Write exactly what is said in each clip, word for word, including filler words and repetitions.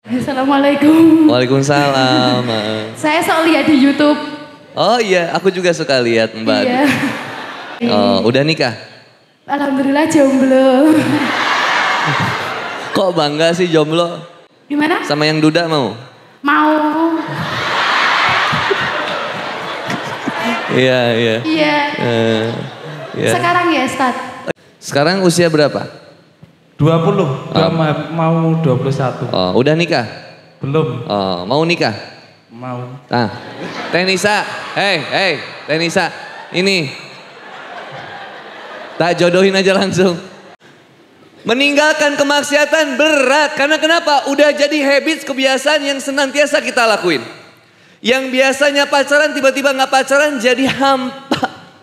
Assalamualaikum. Waalaikumsalam. Saya sok lihat di YouTube. Oh iya, aku juga suka lihat Mbak. Iya. Oh, udah nikah? Alhamdulillah jomblo. Kok bangga sih jomblo? Gimana? Sama yang duda mau? Mau. Iya, iya. Iya. Uh, iya. Sekarang ya, Ustaz? Sekarang usia berapa? dua puluh, udah ma- mau dua puluh satu. Oh, udah nikah? Belum. Oh, mau nikah? Mau. Nah, Teh Nisa, hei, hei, Teh Nisa, ini. Tak jodohin aja langsung. Meninggalkan kemaksiatan berat, karena kenapa? Udah jadi habits, kebiasaan yang senantiasa kita lakuin. Yang biasanya pacaran, tiba-tiba gak pacaran jadi hampa.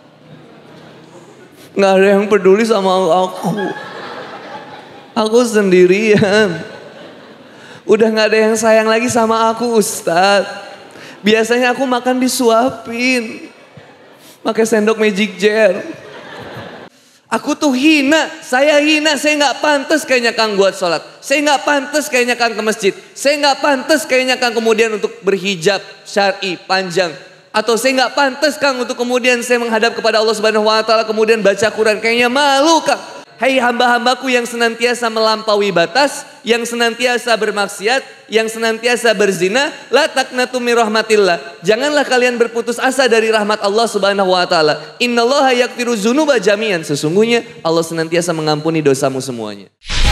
Gak ada yang peduli sama aku. Aku sendirian. Udah gak ada yang sayang lagi sama aku, Ustadz. Biasanya aku makan disuapin. Pakai sendok Magic Jar. Aku tuh hina, saya hina, saya gak pantas kayaknya Kang buat sholat. Saya gak pantas kayaknya Kang ke masjid. Saya gak pantas kayaknya Kang kemudian untuk berhijab syar'i panjang. Atau saya gak pantas Kang untuk kemudian saya menghadap kepada Allah Subhanahu Wa Taala kemudian baca Quran. Kayaknya malu Kang. Hai hamba-hambaku yang senantiasa melampaui batas, yang senantiasa bermaksiat, yang senantiasa berzina, la taqnatu min rahmatillah. Janganlah kalian berputus asa dari rahmat Allah Subhanahu wa taala. Innallaha yaghfiru dzunuba jami'an. Sesungguhnya Allah senantiasa mengampuni dosamu semuanya.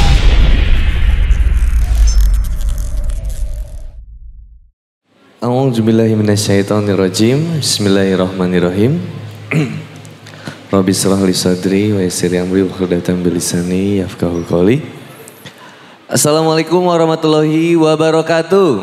A'udzu billahi minasyaitonir rajim. Bismillahirrahmanirrahim. Rabbi shrah li sadri wa yassir li amri wahlul 'uqdatam min lisani yafqahu qawli. Assalamualaikum warahmatullahi wabarakatuh.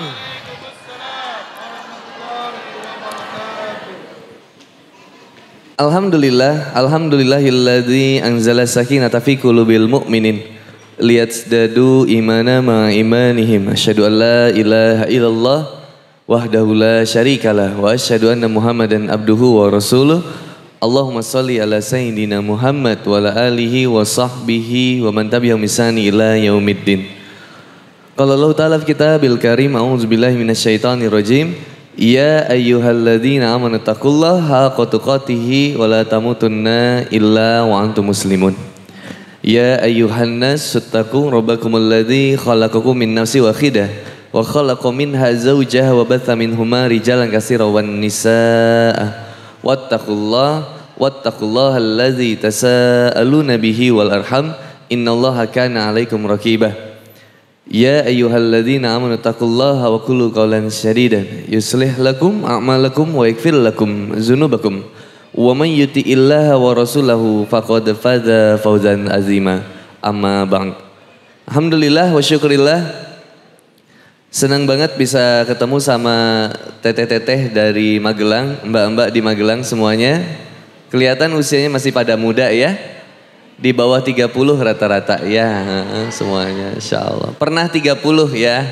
Alhamdulillah, alhamdulillahilladzi anzala sakinata fi qulubil mu'minin liyazdadu imana ma imanihim. Asyhadu an la ilaha illallah wahdahu la syarikalah wa asyhadu anna Muhammadan abduhu wa rasuluh. Allahumma salli ala sayyidina Muhammad wa ala alihi wa sahbihi wa man tabi'ahum bisani ila yaumiddin. Qala Allah Ta'ala fi kitabil karim, a'udzu billahi minasyaitonir rajim. Ya ayyuhalladzina amanu taqullaha haqqa tuqatih wa la tamutunna illa wa antum muslimun. Ya ayyuhan nas ittaqu rabbakumul ladzi khalaqakum min nafsin wahidah wa khalaqa minha zawjaha wa batha minhuma rijalan katsiran wan nisaa. Wattaqullah wattaqullaha allazi tasaaluna bihi wal arham innallaha kana 'alaikum raqibah. Ya ayyuhalladzina amanu taqullaha wa qulu qawlan sadidan yuslih lakum a'malakum wa yaghfir lakum dzunubakum wa man yuti'illaha wa rasulahu faqad faza fawzan azima. Amma ba'd. Alhamdulillah wa syukurillah. Senang banget bisa ketemu sama teteh-teteh dari Magelang, mbak-mbak di Magelang semuanya. Kelihatan usianya masih pada muda ya. Di bawah tiga puluh rata-rata ya, semuanya insya Allah. Pernah tiga puluh ya.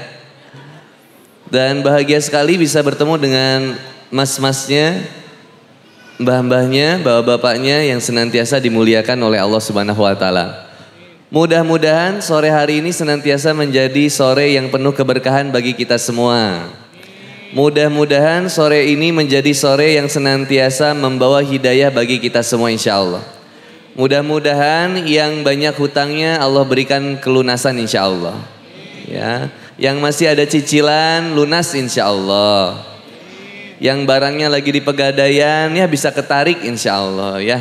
Dan bahagia sekali bisa bertemu dengan mas-masnya, mbah-mbahnya, bapak-bapaknya yang senantiasa dimuliakan oleh Allah Subhanahu wa taala. Mudah-mudahan sore hari ini senantiasa menjadi sore yang penuh keberkahan bagi kita semua. Mudah-mudahan sore ini menjadi sore yang senantiasa membawa hidayah bagi kita semua insya Allah. Mudah-mudahan yang banyak hutangnya Allah berikan kelunasan insya Allah. Ya, yang masih ada cicilan lunas insya Allah. Yang barangnya lagi di pegadaian ya bisa ketarik insya Allah ya.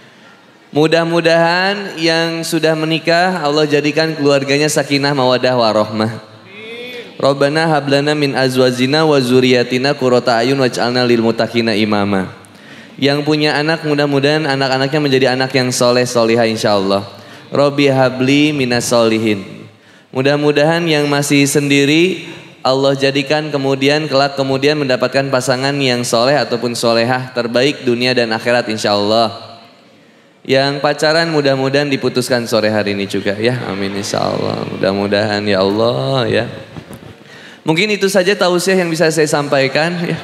Mudah-mudahan yang sudah menikah Allah jadikan keluarganya sakinah mawadah warahmah. Rabbana hablana min azwajina wa zuriyatina qurrata ayun waj'alna lil muttaqina imama. Yang punya anak mudah-mudahan anak-anaknya menjadi anak yang soleh solihah insyaallah. Rabbi habli minas solihin. Mudah-mudahan yang masih sendiri Allah jadikan kemudian kelak kemudian mendapatkan pasangan yang soleh ataupun solehah terbaik dunia dan akhirat insyaallah. Yang pacaran mudah-mudahan diputuskan sore hari ini juga ya, amin insyaallah. Mudah-mudahan ya Allah ya. Mungkin itu saja tausiah yang bisa saya sampaikan ya.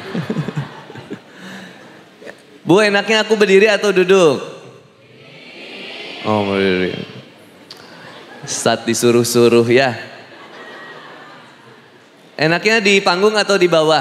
Bu, enaknya aku berdiri atau duduk? Oh berdiri. Saat disuruh-suruh ya. Enaknya di panggung atau di bawah?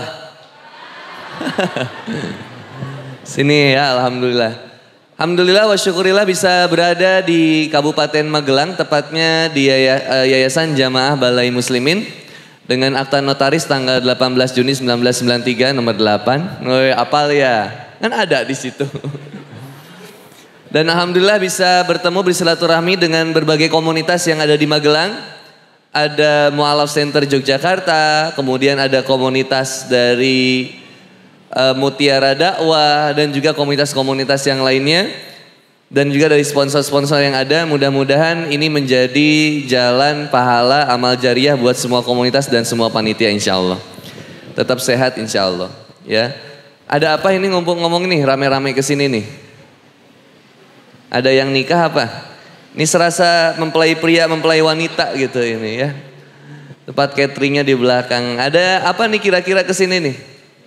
Sini ya, alhamdulillah. Alhamdulillah wa syukurillah bisa berada di Kabupaten Magelang, tepatnya di Yayasan Jamaah Balai Muslimin dengan akta notaris tanggal delapan belas Juni seribu sembilan ratus sembilan puluh tiga nomor delapan. Woi, apal ya? Kan ada di situ. Dan alhamdulillah bisa bertemu bersilaturahmi dengan berbagai komunitas yang ada di Magelang. Ada Mu'alaf Center Yogyakarta, kemudian ada komunitas dari uh, Mutiara Dakwah dan juga komunitas-komunitas yang lainnya. Dan juga dari sponsor-sponsor yang ada, mudah-mudahan ini menjadi jalan pahala amal jariah buat semua komunitas dan semua panitia insya Allah. Tetap sehat insya Allah. Ya. Ada apa ini ngomong-ngomong nih, rame-rame kesini nih? Ada yang nikah apa? Ini serasa mempelai pria, mempelai wanita gitu ini ya. Tempat cateringnya di belakang. Ada apa nih kira-kira kesini nih?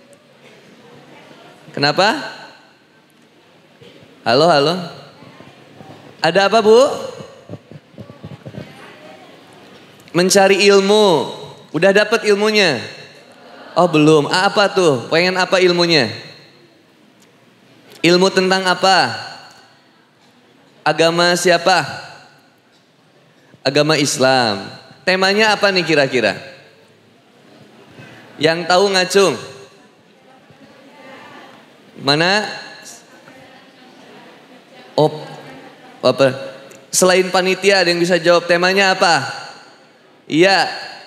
Kenapa? Halo, halo. Ada apa Bu? Mencari ilmu. Udah dapat ilmunya? Oh belum. Apa tuh? Pengen apa ilmunya? Ilmu tentang apa? Agama siapa? Agama Islam. Temanya apa nih kira-kira? Yang tahu ngacung? Mana? Oh, apa? Selain panitia ada yang bisa jawab temanya apa? Iya.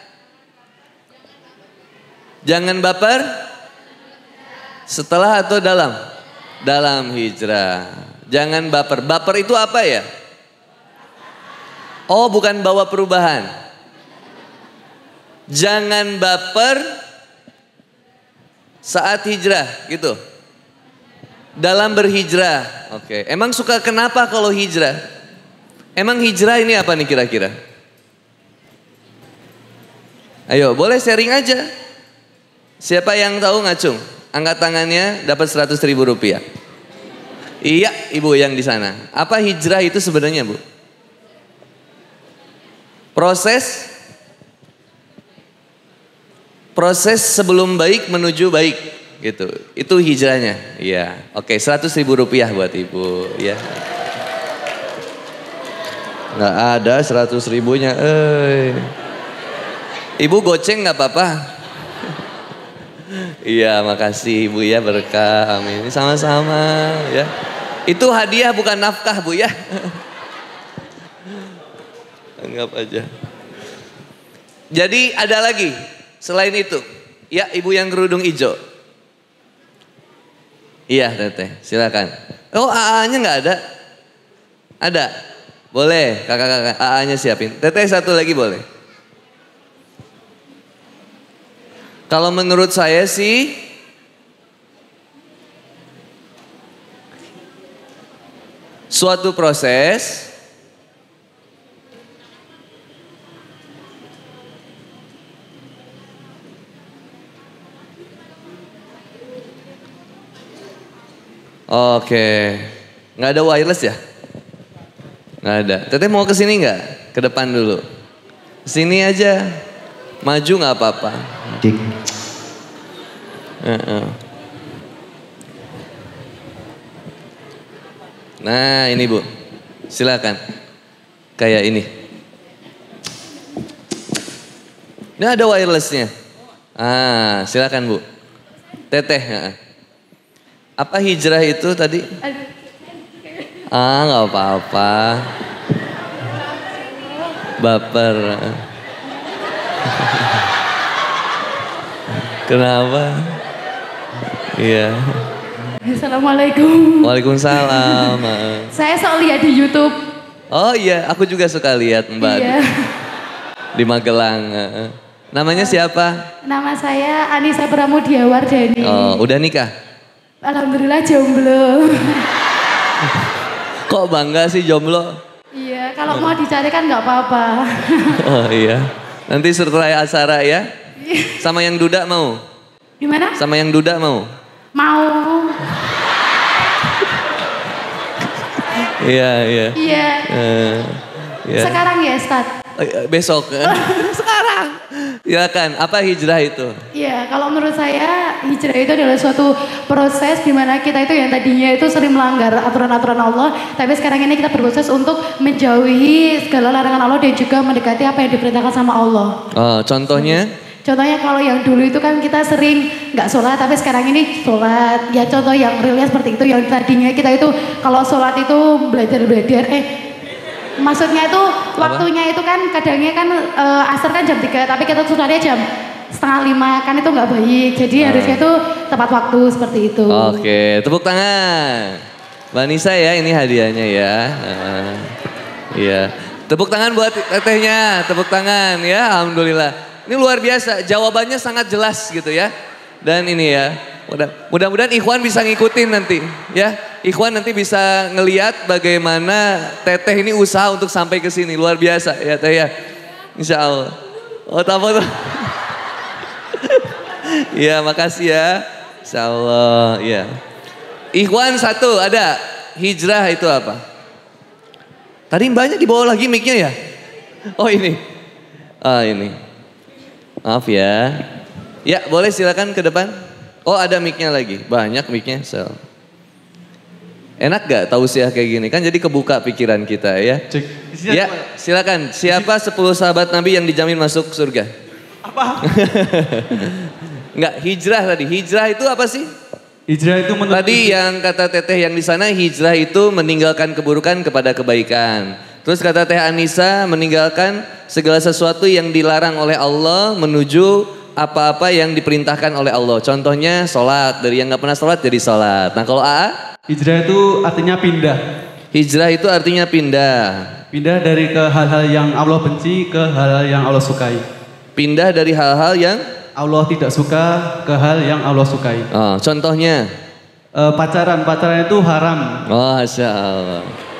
Jangan baper? Setelah atau dalam? Dalam hijrah. Jangan baper. Baper itu apa ya? Oh, bukan bawa perubahan. Jangan baper saat hijrah gitu. Dalam berhijrah. Oke. Emang suka kenapa kalau hijrah? Emang hijrah ini apa nih kira-kira? Ayo, boleh sharing aja. Siapa yang tahu ngacung? Angkat tangannya, dapat seratus ribu rupiah. Iya, ibu yang di sana. Apa hijrah itu sebenarnya, Bu? Proses proses sebelum baik menuju baik, gitu. Itu hijrahnya. Iya. Oke, seratus ribu rupiah buat ibu, ya. Nggak ada seratus ribunya, eh. Ibu goceng nggak apa-apa? Iya, makasih Ibu ya, berkah, amin. Sama-sama ya. Itu hadiah bukan nafkah Bu ya. Anggap aja. Jadi ada lagi selain itu. Ya, Ibu yang kerudung hijau. Iya Teteh, silakan. Oh A A-nya nggak ada? Ada? Boleh kakak-kakak A A-nya siapin. Teteh satu lagi boleh. Kalau menurut saya sih suatu proses Oke, nggak ada wireless ya? Nggak ada. Teteh mau ke sini nggak? Ke depan dulu. Sini aja, maju nggak apa-apa. Dik. Uh-uh. Nah ini Bu, silakan. Kayak ini. Ini ada wirelessnya. Ah, silakan Bu. Teteh. Uh. Apa hijrah itu tadi? Ah, nggak apa-apa. Baper. Kenapa? Iya. Assalamualaikum. Waalaikumsalam. Saya sok lihat di YouTube. Oh iya, aku juga suka lihat Mbak. Iya. Di Magelang. Namanya siapa? Nama saya Anissa Pramudia Wardani. Oh, udah nikah? Alhamdulillah jomblo. Kok bangga sih jomblo? Iya, kalau mau dicari kan nggak apa-apa. Oh iya. Nanti setelah acara ya. Sama yang duda mau? Gimana? Sama yang duda mau? Mau. Iya, iya. Iya. Uh, iya. Sekarang ya, Ustaz? Besok. Sekarang. sekarang. Silakan, apa hijrah itu? Iya, kalau menurut saya hijrah itu adalah suatu proses di mana kita itu yang tadinya itu sering melanggar aturan-aturan Allah, tapi sekarang ini kita berproses untuk menjauhi segala larangan Allah dan juga mendekati apa yang diperintahkan sama Allah. Oh, contohnya? Contohnya kalau yang dulu itu kan kita sering nggak sholat, tapi sekarang ini sholat. Ya contoh yang realnya seperti itu, yang tadinya kita itu kalau sholat itu belajar-belajar, eh maksudnya itu waktunya itu kan kadangnya kan e, asar kan jam tiga, tapi kita tuh sholatnya jam setengah lima, kan itu nggak baik. Jadi hmm. harusnya itu tepat waktu seperti itu. Oke, tepuk tangan. Mbak Nisa ya, ini hadiahnya ya. Uh, iya, tepuk tangan buat tetehnya, tepuk tangan ya, alhamdulillah. Ini luar biasa, jawabannya sangat jelas gitu ya. Dan ini ya, mudah-mudahan Ikhwan bisa ngikutin nanti ya. Ikhwan nanti bisa ngeliat bagaimana teteh ini usaha untuk sampai ke sini. Luar biasa ya teh ya. Insya Allah. Oh tak apa tuh. Iya makasih ya. Insya Allah ya. Ikhwan satu ada. Hijrah itu apa? Tadi mbaknya dibawa lagi mic-nya ya? Oh ini. Ah ini. Maaf ya. Ya boleh silakan ke depan. Oh ada mic-nya lagi. Banyak mic-nya. So. Enak gak tausiah kayak gini? Kan jadi kebuka pikiran kita ya. Cek. Ya silakan. Siapa sepuluh sahabat Nabi yang dijamin masuk surga? Apa? Enggak, hijrah tadi. Hijrah itu apa sih? Hijrah itu menurut tadi yang kata teteh yang di sana, hijrah itu meninggalkan keburukan kepada kebaikan. Terus kata teh Anissa, meninggalkan segala sesuatu yang dilarang oleh Allah menuju apa-apa yang diperintahkan oleh Allah. Contohnya sholat, dari yang gak pernah sholat jadi sholat. Nah kalau A A? Hijrah itu artinya pindah. Hijrah itu artinya pindah. Pindah dari ke hal-hal yang Allah benci ke hal-hal yang Allah sukai. Pindah dari hal-hal yang Allah tidak suka ke hal yang Allah sukai. Oh, contohnya? E, pacaran, pacaran itu haram. Oh, Masya Allah.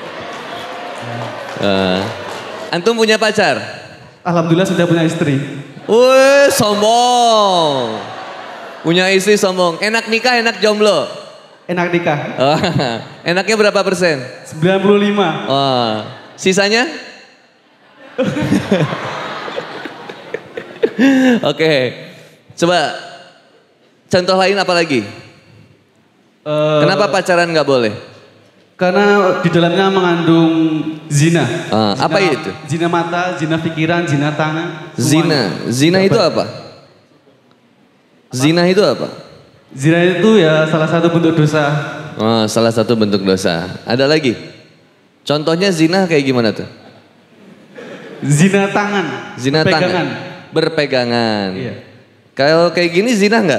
Uh, antum punya pacar? Alhamdulillah sudah punya istri. Wih, sombong. Punya istri sombong. Enak nikah, enak jomblo? Enak nikah. Oh, enaknya berapa persen? sembilan puluh lima. Oh, sisanya? Oke. Okay. Coba contoh lain apa lagi? Uh, Kenapa pacaran nggak boleh? Karena di dalamnya mengandung zina. Uh, zina. Apa itu? Zina mata, zina pikiran, zina tangan. Zina, zina itu apa? Zina itu apa? Zina itu ya salah satu bentuk dosa. Oh, salah satu bentuk dosa. Ada lagi? Contohnya zina kayak gimana tuh? Zina tangan. Zina berpegangan. tangan. Berpegangan. Iya. Kalau kayak gini zina nggak?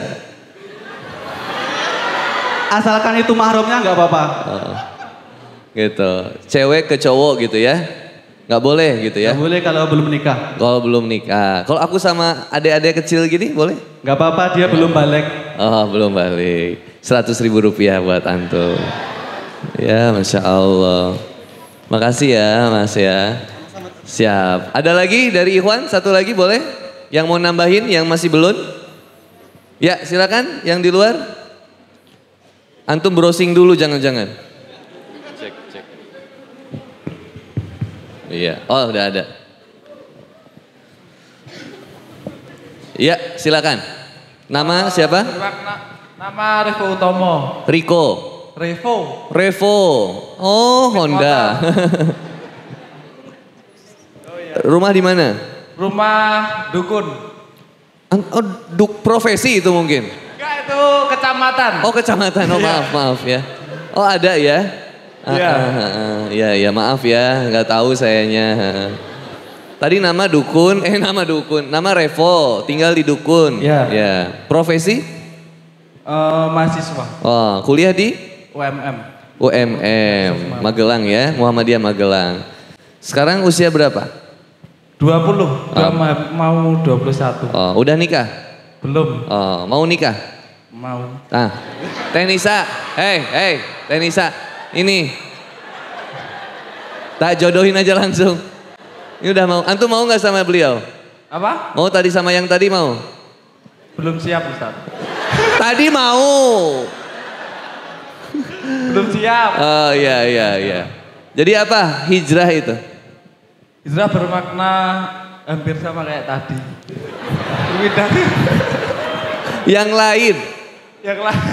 Asalkan itu mahramnya nggak apa-apa. Oh, gitu. Cewek ke cowok gitu ya? Nggak boleh gitu ya? Nggak boleh kalau belum menikah. Kalau belum nikah. Kalau aku sama adik-adik kecil gini boleh? Nggak apa-apa, dia belum balik. Oh belum balik. Seratus ribu rupiah buat antum. Ya Masya Allah. Makasih ya Mas ya. Siap. Ada lagi dari Ikhwan? Satu lagi boleh? Yang mau nambahin, yang masih belum? Ya silakan, yang di luar. Antum browsing dulu jangan-jangan. Cek, cek. Iya, oh udah ada. Iya silakan. Nama siapa? Nama Revo Utomo. Riko. Revo. Revo. Oh Honda. Rumah di mana? Rumah dukun. Oh, duk profesi itu mungkin? Enggak, itu kecamatan. Oh kecamatan, oh maaf, maaf ya. Oh ada ya? Iya. Ah, ah, ah, ya, ya maaf ya, nggak tahu sayanya. Tadi nama dukun, eh nama dukun, nama Revo, tinggal di dukun. Iya. Ya. Profesi? Uh, mahasiswa. Oh, kuliah di? U M M. U M M, Magelang ya, Muhammadiyah Magelang. Sekarang usia berapa? dua puluh, udah um, mau dua puluh satu. Oh, udah nikah? Belum. Oh, mau nikah? Mau. Ah, Teh Nisa, hei, hei, Teh Nisa, ini. Tak jodohin aja langsung. Ini udah mau, antum mau gak sama beliau? Apa? Mau tadi sama yang tadi mau? Belum siap Ustaz. Tadi mau. Belum siap. Oh iya, iya, iya. Jadi apa hijrah itu? Hijrah bermakna Hampir sama kayak tadi. Yang lain. Yang lain.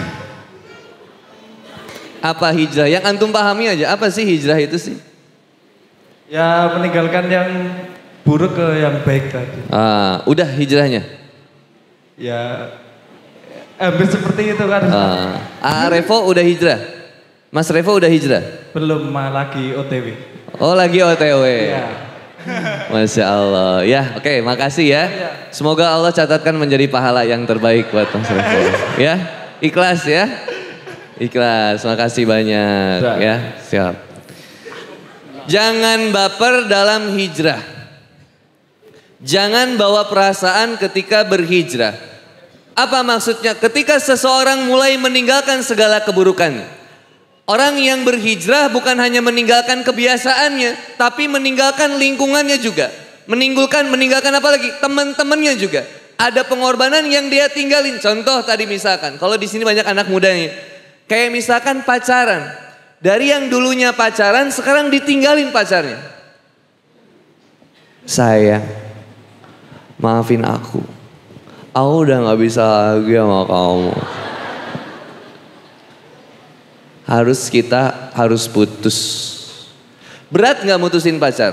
Apa hijrah? Yang antum pahami aja. Apa sih hijrah itu sih? Ya meninggalkan yang buruk ke yang baik tadi. Ah, udah hijrahnya? Ya hampir seperti itu kan. Ah, ah Revo udah hijrah? Mas Revo udah hijrah? Belum, lagi O T W. Oh lagi O T W. Ya. Masya Allah. Ya oke okay, makasih ya. Semoga Allah catatkan menjadi pahala yang terbaik buat Mas Revo. Ya ikhlas ya. Ikhlas, makasih banyak Sudah. ya. Siap. Jangan baper dalam hijrah. Jangan bawa perasaan ketika berhijrah. Apa maksudnya? Ketika seseorang mulai meninggalkan segala keburukan. Orang yang berhijrah bukan hanya meninggalkan kebiasaannya, tapi meninggalkan lingkungannya juga. Meninggalkan, meninggalkan apa lagi? Teman-temannya juga. Ada pengorbanan yang dia tinggalin. Contoh tadi misalkan, kalau di sini banyak anak muda nih. Kayak misalkan pacaran. Dari yang dulunya pacaran, sekarang ditinggalin pacarnya. Sayang, maafin aku. Aku udah gak bisa lagi sama kamu. Harus kita harus putus. Berat gak mutusin pacar?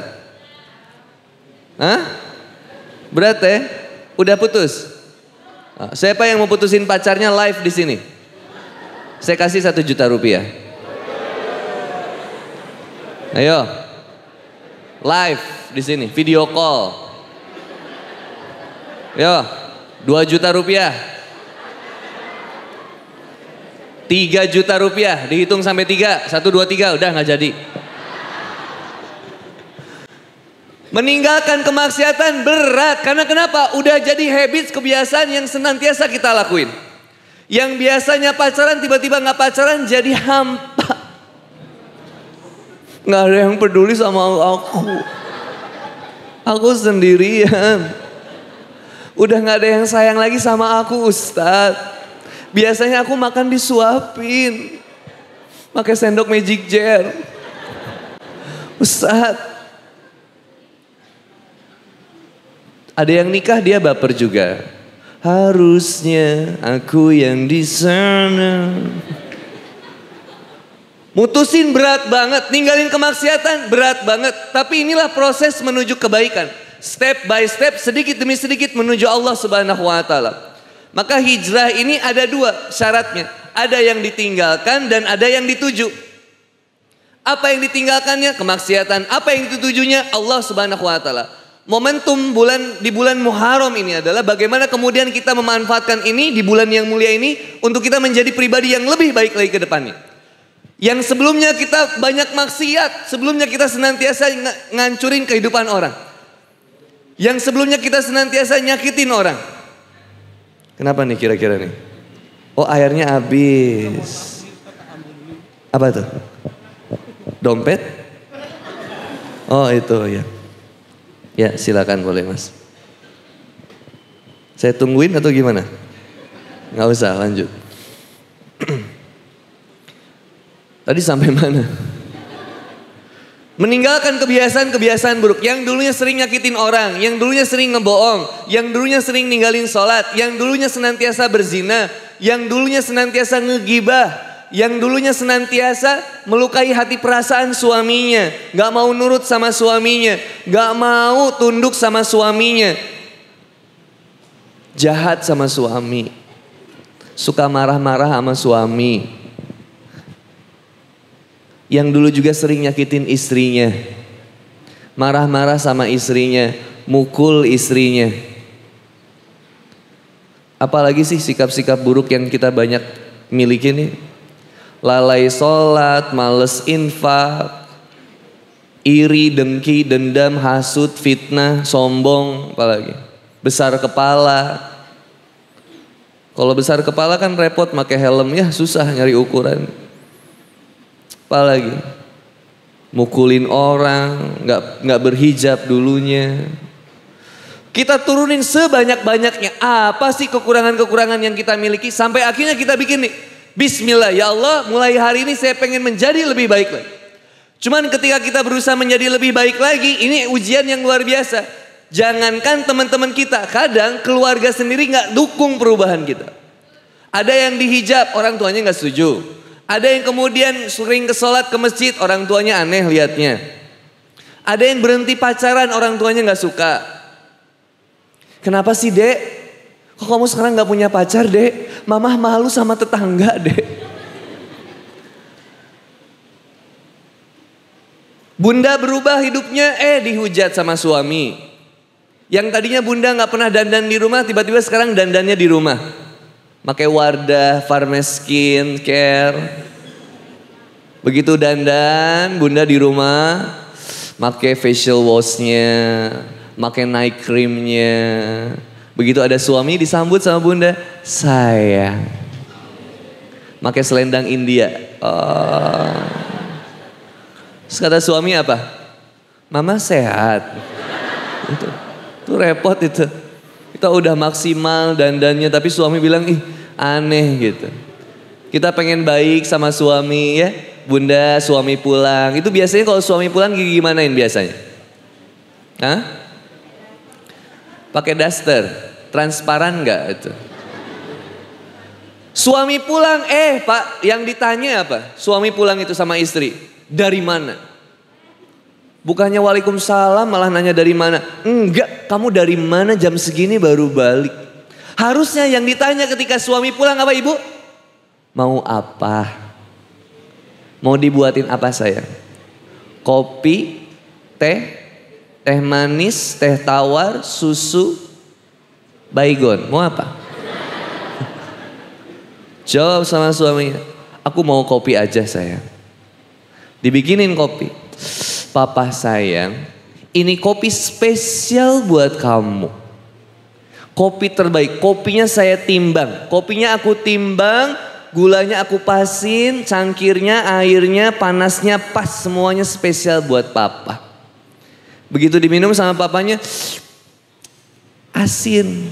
Hah? Berat ya? Udah putus? Siapa yang mau putusin pacarnya live di sini? Saya kasih satu juta rupiah. Ayo, live di sini, video call. Yo, dua juta rupiah. Tiga juta rupiah, dihitung sampai tiga, satu dua tiga, udah nggak jadi. Meninggalkan kemaksiatan berat, karena kenapa? Udah jadi habits, kebiasaan yang senantiasa kita lakuin. Yang biasanya pacaran tiba-tiba nggak pacaran jadi hampa. Nggak ada yang peduli sama aku. Aku sendirian. Udah nggak ada yang sayang lagi sama aku, Ustadz. Biasanya aku makan disuapin. Pakai sendok Magic Jar. Ustadz. Ada yang nikah dia baper juga. Harusnya aku yang di sana. Mutusin berat banget, ninggalin kemaksiatan berat banget. Tapi inilah proses menuju kebaikan. Step by step, sedikit demi sedikit menuju Allah Subhanahu wa taala. Maka hijrah ini ada dua syaratnya. Ada yang ditinggalkan dan ada yang dituju. Apa yang ditinggalkannya? Kemaksiatan. Apa yang ditujunya? Allah Subhanahu wa taala. Momentum bulan di bulan Muharram ini adalah bagaimana kemudian kita memanfaatkan ini di bulan yang mulia ini untuk kita menjadi pribadi yang lebih baik lagi ke depannya. Yang sebelumnya kita banyak maksiat, sebelumnya kita senantiasa ng ngancurin kehidupan orang. Yang sebelumnya kita senantiasa nyakitin orang. Kenapa nih kira-kira nih? Oh airnya habis. Apa tuh? Dompet? Oh itu ya. Ya silakan boleh mas. Saya tungguin atau gimana? Nggak usah lanjut. Tadi sampai mana? Meninggalkan kebiasaan-kebiasaan buruk. Yang dulunya sering nyakitin orang. Yang dulunya sering ngebohong. Yang dulunya sering ninggalin sholat. Yang dulunya senantiasa berzina. Yang dulunya senantiasa ngegibah. Yang dulunya senantiasa melukai hati perasaan suaminya. Gak mau nurut sama suaminya. Gak mau tunduk sama suaminya. Jahat sama suami. Suka marah-marah sama suami. Yang dulu juga sering nyakitin istrinya. Marah-marah sama istrinya. Mukul istrinya. Apalagi sih sikap-sikap buruk yang kita banyak miliki nih. Lalai sholat, males infak, iri, dengki, dendam, hasut, fitnah, sombong, apalagi besar kepala. Kalau besar kepala kan repot pakai helm, ya susah nyari ukuran. Apalagi mukulin orang, nggak nggak berhijab dulunya. Kita turunin sebanyak-banyaknya. Apa sih kekurangan-kekurangan yang kita miliki sampai akhirnya kita bikin nih. Bismillah, ya Allah, mulai hari ini saya pengen menjadi lebih baik lagi. Cuman ketika kita berusaha menjadi lebih baik lagi, ini ujian yang luar biasa. Jangankan teman-teman kita, kadang keluarga sendiri nggak dukung perubahan kita. Ada yang dihijab, orang tuanya nggak setuju. Ada yang kemudian sering ke sholat ke masjid, orang tuanya aneh liatnya. Ada yang berhenti pacaran, orang tuanya nggak suka. Kenapa sih dek? Kok kamu sekarang nggak punya pacar dek? Mamah malu sama tetangga dek. Bunda berubah hidupnya, eh dihujat sama suami. Yang tadinya bunda gak pernah dandan di rumah, tiba-tiba sekarang dandannya di rumah. Pakai Wardah, Farmeskin, Care. Begitu dandan, bunda di rumah, pakai facial washnya, pakai night creamnya. Begitu ada suami disambut sama bunda, sayang. Pakai selendang India. Oh. Terus kata suami apa? Mama sehat. Itu, itu repot itu. Kita udah maksimal dandannya tapi suami bilang ih aneh gitu. Kita pengen baik sama suami ya. Bunda suami pulang. Itu biasanya kalau suami pulang gimanain biasanya? Hah? Pakai daster. Transparan nggak itu? Suami pulang eh pak yang ditanya apa? Suami pulang itu sama istri. Dari mana? Bukannya waalaikumsalam malah nanya dari mana. Enggak, kamu dari mana jam segini baru balik. Harusnya yang ditanya ketika suami pulang apa ibu? Mau apa? Mau dibuatin apa sayang? Kopi, teh, teh manis, teh tawar, susu, baygon. Mau apa? Jawab sama suaminya. Aku mau kopi aja sayang. Dibikinin kopi. Papa sayang, ini kopi spesial buat kamu. Kopi terbaik, kopinya saya timbang. Kopinya aku timbang, gulanya aku pasin, cangkirnya, airnya, panasnya pas. Semuanya spesial buat papa. Begitu diminum sama papanya, asin.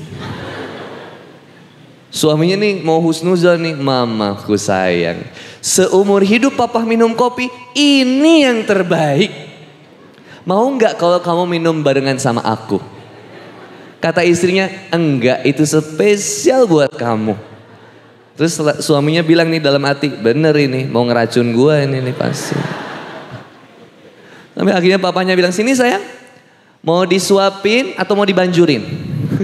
Suaminya nih mau husnuzon nih, mamaku sayang. Seumur hidup papa minum kopi, ini yang terbaik. Mau nggak kalau kamu minum barengan sama aku? Kata istrinya, enggak itu spesial buat kamu. Terus suaminya bilang nih dalam hati, bener ini mau ngeracun gua ini nih pasti. Tapi akhirnya papanya bilang, sini sayang, mau disuapin atau mau dibanjurin?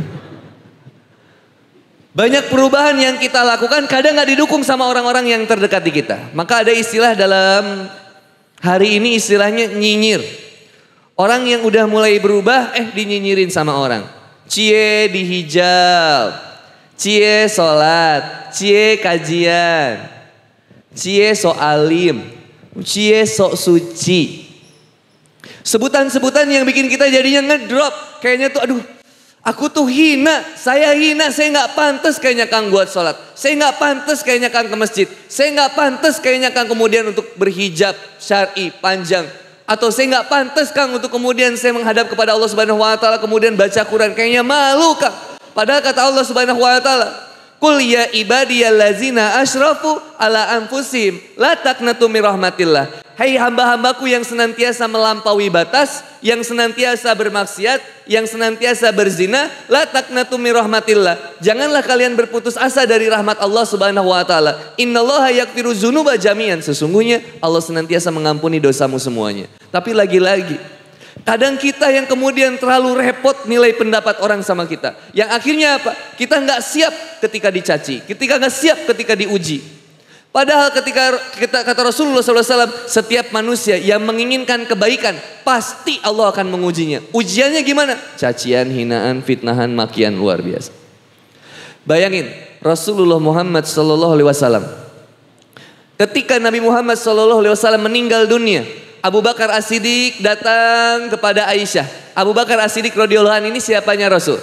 Banyak perubahan yang kita lakukan kadang gak didukung sama orang-orang yang terdekat di kita. Maka ada istilah dalam hari ini istilahnya nyinyir. Orang yang udah mulai berubah eh dinyinyirin sama orang. Cie dihijab, cie sholat, cie kajian, cie sok alim, cie sok suci. Sebutan-sebutan yang bikin kita jadinya ngedrop. Kayaknya tuh aduh. Aku tuh hina, saya hina, saya gak pantas kayaknya Kang buat sholat. Saya gak pantas kayaknya Kang ke masjid. Saya gak pantas kayaknya Kang kemudian untuk berhijab syar'i panjang. Atau saya gak pantas Kang untuk kemudian saya menghadap kepada Allah Subhanahu Wa Taala kemudian baca Quran. Kayaknya malu Kang. Padahal kata Allah Subhanahu Wa Taala, Qul ya ibadiyallazina asyrafu ala anfusihim la taqnatu mir rahmatillah. Hai hamba-hambaku yang senantiasa melampaui batas, yang senantiasa bermaksiat, yang senantiasa berzina, la taqnatu mir rahmatillah. Janganlah kalian berputus asa dari rahmat Allah Subhanahu wa taala. Innallaha yaghfiru dzunuba jami'an. Sesungguhnya Allah senantiasa mengampuni dosamu semuanya. Tapi lagi-lagi kadang kita yang kemudian terlalu repot nilai pendapat orang sama kita. Yang akhirnya apa? Kita nggak siap ketika dicaci, ketika nggak siap ketika diuji. Padahal ketika kita kata Rasulullah shallallahu alaihi wasallam, setiap manusia yang menginginkan kebaikan pasti Allah akan mengujinya. Ujiannya gimana? Cacian, hinaan, fitnahan, makian luar biasa. Bayangin Rasulullah Muhammad shallallahu alaihi wasallam. Ketika Nabi Muhammad shallallahu alaihi wasallam meninggal dunia, Abu Bakar As-Siddiq datang kepada Aisyah. Abu Bakar As-Siddiq radhiyallahu anhu ini siapanya Rasul?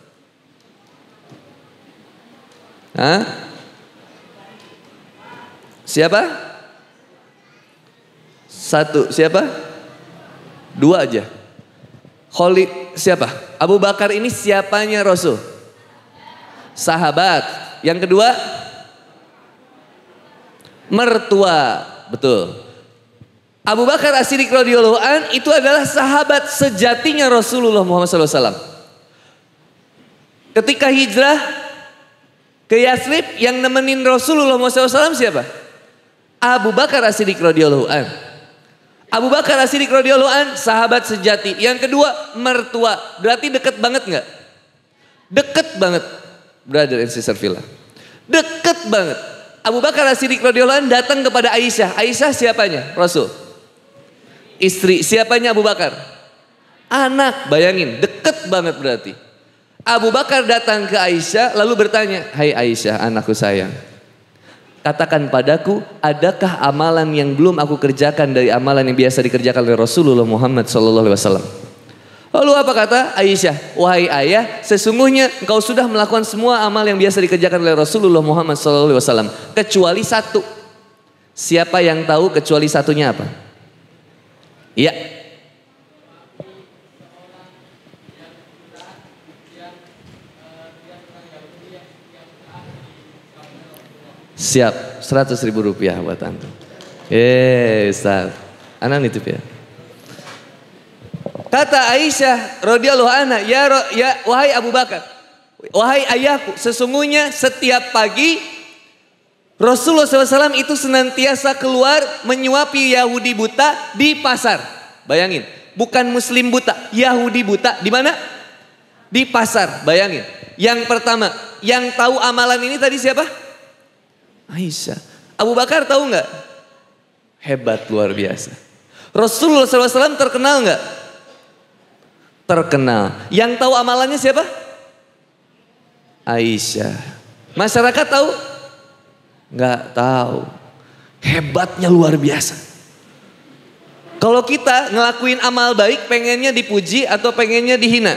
Hah? Siapa? Satu, siapa? Dua aja. Khalid, siapa? Abu Bakar ini siapanya Rasul? Sahabat. Yang kedua? Mertua, betul. Abu Bakar As-Siddiq radhiyallahu an itu adalah sahabat sejatinya Rasulullah Muhammad shallallahu alaihi wasallam. Ketika hijrah ke Yathrib yang nemenin Rasulullah Muhammad shallallahu alaihi wasallam siapa? Abu Bakar As-Siddiq radhiyallahu an. Abu Bakar As-Siddiq radhiyallahu an sahabat sejati. Yang kedua mertua. Berarti deket banget nggak? Deket banget, brother and sister Villa. Deket banget. Abu Bakar As-Siddiq radhiyallahu an datang kepada Aisyah. Aisyah siapanya? Rasul. Istri. Siapanya Abu Bakar? Anak. Bayangin, deket banget berarti. Abu Bakar datang ke Aisyah lalu bertanya, "Hai Aisyah, anakku sayang. Katakan padaku, adakah amalan yang belum aku kerjakan dari amalan yang biasa dikerjakan oleh Rasulullah Muhammad sallallahu alaihi wasallam?" Lalu apa kata Aisyah? "Wahai ayah, sesungguhnya engkau sudah melakukan semua amal yang biasa dikerjakan oleh Rasulullah Muhammad sallallahu alaihi wasallam kecuali satu." Siapa yang tahu kecuali satunya apa? Iya. Siap, seratus ribu rupiah buat antum. Eh, Ustaz. Anak nitip ya. Kata Aisyah radhiyallahu anha, ya, ya wahai Abu Bakar, wahai ayahku, sesungguhnya setiap pagi Rasulullah shallallahu alaihi wasallam itu senantiasa keluar menyuapi Yahudi buta di pasar. Bayangin, bukan Muslim buta, Yahudi buta di mana? Di pasar. Bayangin. Yang pertama, yang tahu amalan ini tadi siapa? Aisyah. Abu Bakar tahu nggak? Hebat, luar biasa. Rasulullah shallallahu alaihi wasallam terkenal nggak? Terkenal. Yang tahu amalannya siapa? Aisyah. Masyarakat tahu? Nggak tahu. Hebatnya luar biasa. Kalau kita ngelakuin amal baik pengennya dipuji atau pengennya dihina?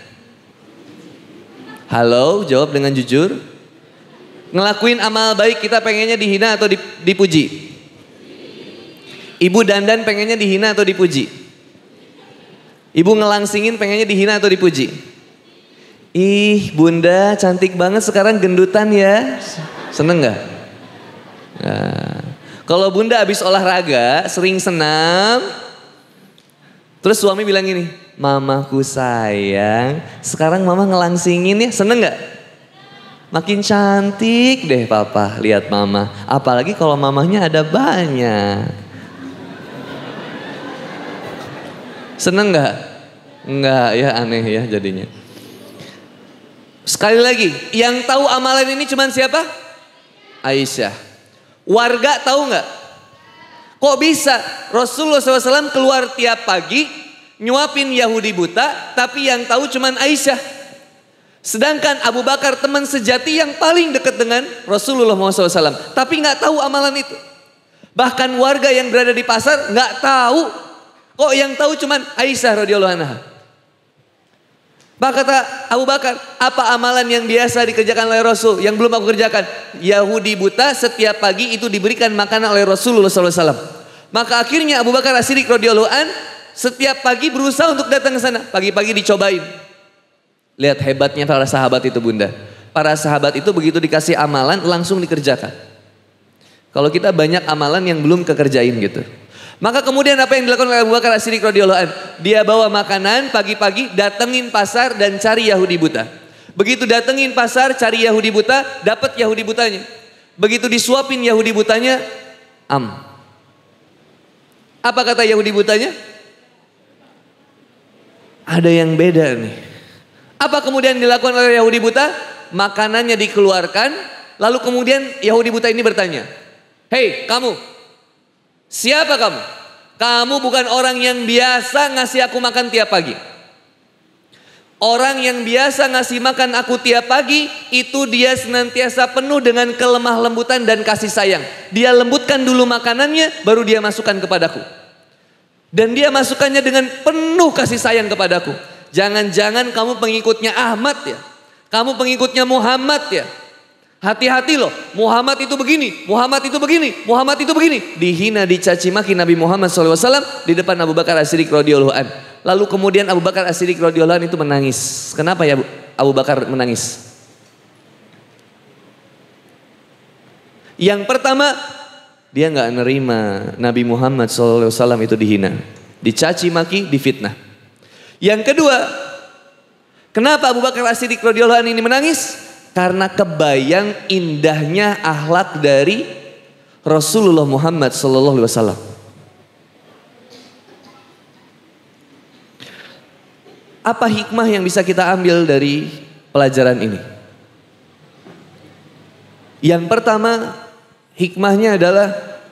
Halo, jawab dengan jujur. Ngelakuin amal baik kita pengennya dihina atau dipuji? Ibu dandan pengennya dihina atau dipuji? Ibu ngelangsingin pengennya dihina atau dipuji? Ih, bunda cantik banget sekarang gendutan ya. Seneng gak? Nah, kalau bunda habis olahraga sering senam, terus suami bilang gini, mamaku sayang, sekarang mama ngelangsingin ya, seneng gak? Makin cantik deh papa lihat mama, apalagi kalau mamanya ada banyak. Seneng gak? Enggak ya, aneh ya jadinya. Sekali lagi, yang tahu amalan ini cuman siapa? Aisyah. Warga tahu nggak? Kok bisa Rasulullah shallallahu alaihi wasallam keluar tiap pagi nyuapin Yahudi buta, tapi yang tahu cuman Aisyah. Sedangkan Abu Bakar teman sejati yang paling dekat dengan Rasulullah shallallahu alaihi wasallam, tapi nggak tahu amalan itu. Bahkan warga yang berada di pasar nggak tahu. Kok yang tahu cuman Aisyah radhiyallahu anha. Maka kata Abu Bakar, apa amalan yang biasa dikerjakan oleh Rasul yang belum aku kerjakan? Yahudi buta setiap pagi itu diberikan makanan oleh Rasulullah shallallahu alaihi wasallam. Maka akhirnya Abu Bakar As-Siddiq radhiyallahu an setiap pagi berusaha untuk datang ke sana. Pagi-pagi dicobain. Lihat hebatnya para sahabat itu bunda. Para sahabat itu begitu dikasih amalan langsung dikerjakan. Kalau kita banyak amalan yang belum kekerjain gitu. Maka kemudian apa yang dilakukan oleh Abu Bakar As-Siddiq radhiyallahu an? Dia bawa makanan pagi-pagi, datengin pasar dan cari Yahudi buta. Begitu datengin pasar, cari Yahudi buta, dapat Yahudi butanya. Begitu disuapin Yahudi butanya, am. Apa kata Yahudi butanya? Ada yang beda nih. Apa kemudian dilakukan oleh Yahudi buta? Makanannya dikeluarkan, lalu kemudian Yahudi buta ini bertanya, "Hei kamu, siapa kamu? Kamu bukan orang yang biasa ngasih aku makan tiap pagi. Orang yang biasa ngasih makan aku tiap pagi, itu dia senantiasa penuh dengan kelemah lembutan dan kasih sayang. Dia lembutkan dulu makanannya, baru dia masukkan kepadaku. Dan dia masukkannya dengan penuh kasih sayang kepadaku. Jangan-jangan kamu pengikutnya Ahmad ya? Kamu pengikutnya Muhammad ya? Hati-hati loh, Muhammad itu begini, Muhammad itu begini, Muhammad itu begini." Dihina, dicaci maki Nabi Muhammad shallallahu alaihi wasallam di depan Abu Bakar As-Siddiq radhiyallahu an. Lalu kemudian Abu Bakar As-Siddiq radhiyallahu an itu menangis. Kenapa ya Abu Bakar menangis? Yang pertama, Dia nggak nerima Nabi Muhammad shallallahu alaihi wasallam itu dihina, dicaci maki, difitnah. Yang kedua, kenapa Abu Bakar As-Siddiq radhiyallahu anhu ini menangis? Karena kebayang indahnya akhlak dari Rasulullah Muhammad shallallahu alaihi wasallam. Apa hikmah yang bisa kita ambil dari pelajaran ini? Yang pertama, hikmahnya adalah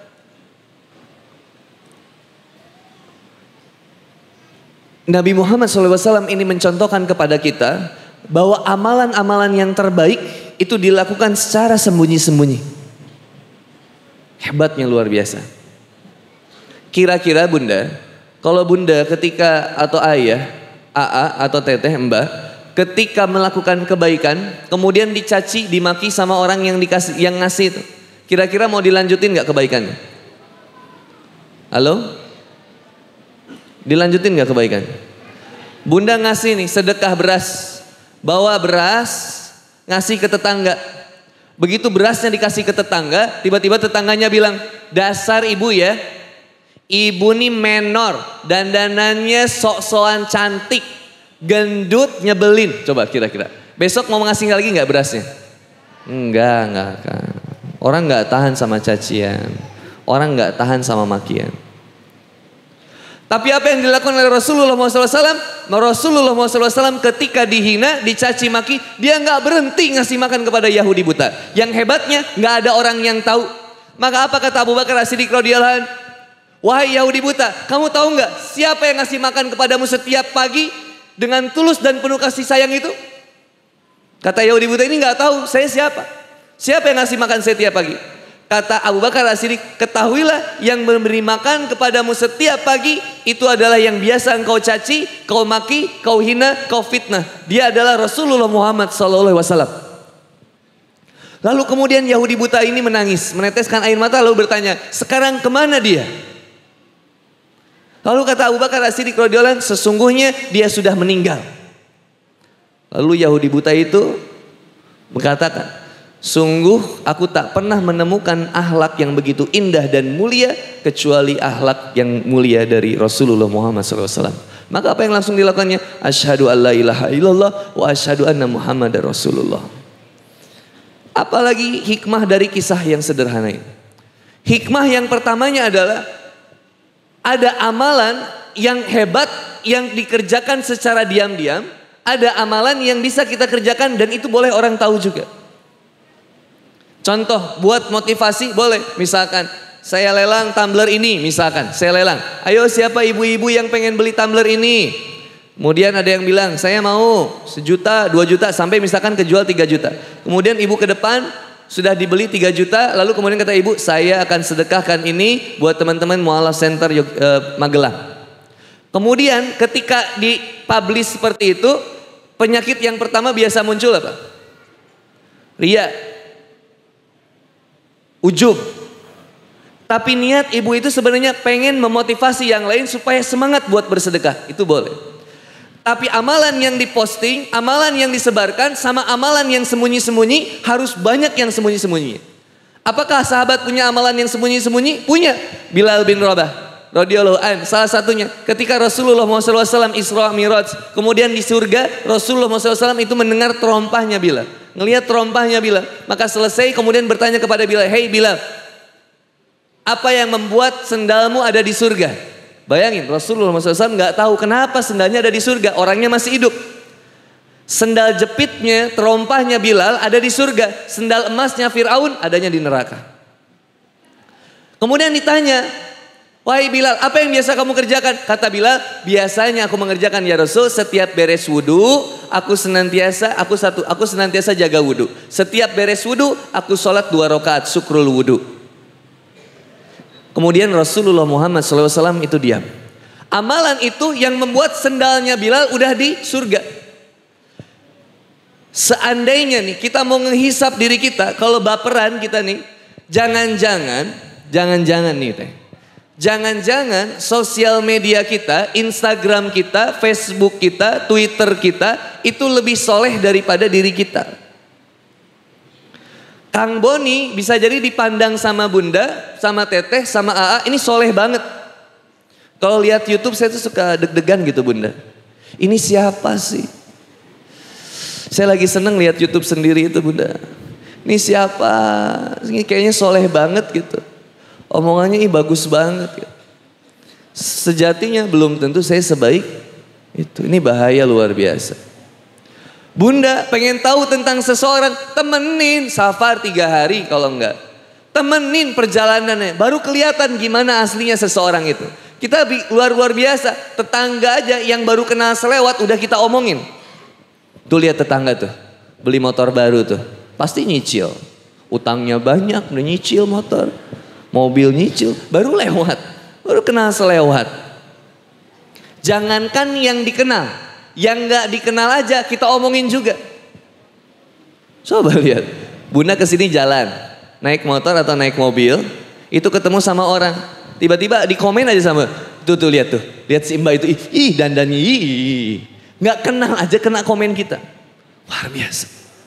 Nabi Muhammad shallallahu alaihi wasallam ini mencontohkan kepada kita bahwa amalan-amalan yang terbaik itu dilakukan secara sembunyi-sembunyi. Hebatnya luar biasa. Kira-kira bunda, kalau bunda ketika atau ayah, aa atau teteh, mbak, ketika melakukan kebaikan, kemudian dicaci, dimaki sama orang yang dikasih, yang ngasih itu, kira-kira mau dilanjutin nggak kebaikannya? Halo? Dilanjutin nggak kebaikan? Bunda ngasih nih sedekah beras, bawa beras ngasih ke tetangga. Begitu berasnya dikasih ke tetangga, tiba-tiba tetangganya bilang, dasar ibu ya, ibu nih menor, dandanannya sok-sokan cantik, gendut, nyebelin. Coba kira-kira besok mau ngasih lagi nggak berasnya? Enggak, enggak kan. Orang nggak tahan sama cacian, orang nggak tahan sama makian. Tapi apa yang dilakukan oleh Rasulullah shallallahu alaihi wasallam? Rasulullah shallallahu alaihi wasallam ketika dihina, dicaci maki, dia nggak berhenti ngasih makan kepada Yahudi buta. Yang hebatnya nggak ada orang yang tahu. Maka apa kata Abu Bakar As-Siddiq radhiyallahu anhu? Wahai Yahudi buta, kamu tahu nggak siapa yang ngasih makan kepadamu setiap pagi dengan tulus dan penuh kasih sayang itu? Kata Yahudi buta ini nggak tahu saya siapa. Siapa yang ngasih makan saya setiap pagi? Kata Abu Bakar As-Siddiq, ketahuilah yang memberi makan kepadamu setiap pagi itu adalah yang biasa engkau caci, kau maki, kau hina, kau fitnah. Dia adalah Rasulullah Muhammad shallallahu alaihi wasallam. Lalu kemudian Yahudi buta ini menangis, meneteskan air mata lalu bertanya, sekarang kemana dia? Lalu kata Abu Bakar As-Siddiq radhiyallahu anhu, sesungguhnya dia sudah meninggal. Lalu Yahudi buta itu berkatakan, sungguh aku tak pernah menemukan akhlak yang begitu indah dan mulia kecuali akhlak yang mulia dari Rasulullah Muhammad shallallahu alaihi wasallam. Maka apa yang langsung dilakukannya? Asyhadu an la ilaha illallah wa asyhadu anna Muhammadar Rasulullah. Apalagi hikmah dari kisah yang sederhana ini? Hikmah yang pertamanya adalah ada amalan yang hebat yang dikerjakan secara diam-diam, ada amalan yang bisa kita kerjakan dan itu boleh orang tahu juga. Contoh buat motivasi boleh, misalkan saya lelang tumbler ini, misalkan saya lelang, ayo siapa ibu-ibu yang pengen beli tumbler ini? Kemudian ada yang bilang saya mau sejuta, dua juta, sampai misalkan kejual tiga juta. Kemudian ibu ke depan sudah dibeli tiga juta, lalu kemudian kata ibu, saya akan sedekahkan ini buat teman-teman Mu'alaf Center uh, Magelang. Kemudian ketika dipublish seperti itu, penyakit yang pertama biasa muncul apa? Ria, ujub. Tapi niat ibu itu sebenarnya pengen memotivasi yang lain supaya semangat buat bersedekah. Itu boleh. Tapi amalan yang diposting, amalan yang disebarkan sama amalan yang sembunyi-sembunyi harus banyak yang sembunyi-sembunyi. Apakah sahabat punya amalan yang sembunyi-sembunyi? Punya. Bilal bin Rabah radhiyallahu an, salah satunya ketika Rasulullah shallallahu alaihi wasallam Isra Miraj, kemudian di surga Rasulullah shallallahu alaihi wasallam itu mendengar terompahnya Bilal. Ngelihat terompahnya Bilal, maka selesai kemudian bertanya kepada Bilal, "Hei Bilal, apa yang membuat sendalmu ada di surga?" Bayangin, Rasulullah shallallahu alaihi wasallam nggak tahu kenapa sendalnya ada di surga, orangnya masih hidup. Sendal jepitnya, terompahnya Bilal ada di surga, sendal emasnya Fir'aun adanya di neraka. Kemudian ditanya, "Wahai Bilal, apa yang biasa kamu kerjakan?" Kata Bilal, "Biasanya aku mengerjakan ya Rasul, setiap beres wudu, aku senantiasa, aku satu, aku senantiasa jaga wudu. Setiap beres wudu, aku sholat dua rakaat syukrul wudu." Kemudian Rasulullah Muhammad shallallahu alaihi wasallam itu diam. Amalan itu yang membuat sendalnya Bilal udah di surga. Seandainya nih kita mau ngehisap diri kita, kalau baperan kita nih, jangan-jangan, jangan-jangan nih teh. Jangan-jangan sosial media kita, Instagram kita, Facebook kita, Twitter kita itu lebih soleh daripada diri kita. Kang Boni bisa jadi dipandang sama Bunda, sama Teteh, sama A A, ini soleh banget. Kalau lihat YouTube saya tuh suka deg-degan gitu Bunda. Ini siapa sih? Saya lagi seneng lihat YouTube sendiri itu Bunda. Ini siapa? Ini kayaknya soleh banget gitu. Omongannya ini bagus banget gitu. Sejatinya belum tentu saya sebaik itu. Ini bahaya luar biasa. Bunda pengen tahu tentang seseorang, temenin safar tiga hari kalau enggak. Temenin perjalanannya, baru kelihatan gimana aslinya seseorang itu. Kita luar-luar biasa, tetangga aja yang baru kenal selewat udah kita omongin. Tuh lihat tetangga tuh, beli motor baru tuh, pasti nyicil. Utangnya banyak, udah nyicil motor. Mobil nyicil, baru lewat, baru kenal selewat. Jangankan yang dikenal, yang gak dikenal aja kita omongin juga. Coba lihat, Bunda kesini jalan, naik motor atau naik mobil, itu ketemu sama orang, tiba-tiba di komen aja sama, tuh tuh lihat tuh, lihat si Mbak itu, ih, ih dandannya, ih, nggak kenal aja kena komen kita, luar biasa.